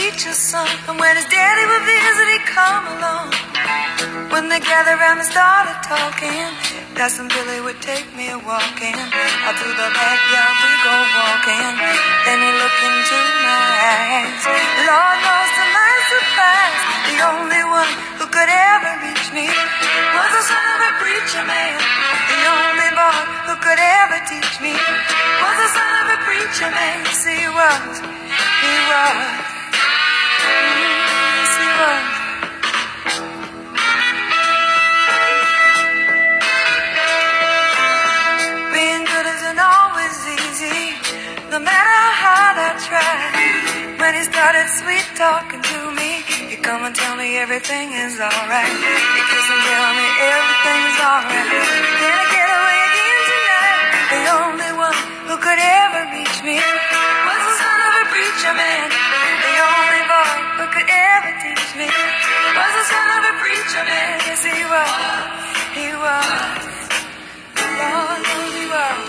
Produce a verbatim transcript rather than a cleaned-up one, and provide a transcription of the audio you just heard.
preacher's son. And when his daddy would visit, he'd come along. When they gathered around and started talking, Cousin Billy would take me walking. Out through the backyard we go walking. Then he looked into my eyes. Lord knows to my surprise, the only one who could ever reach me was the son of a preacher man. The only boy who could ever teach me was the son of a preacher man. Yes, he was, he was, yes, he was. Being good isn't always easy, no matter how hard I try. When he started sweet talking to me, he'd come and tell me everything is alright. He'd kiss and tell me everything's alright. Then I get away again tonight. The only one who could ever reach me was the son of a preacher man. The only boy who could ever teach me was the son of a preacher man. Yes, he was, he was, Lord knows he was.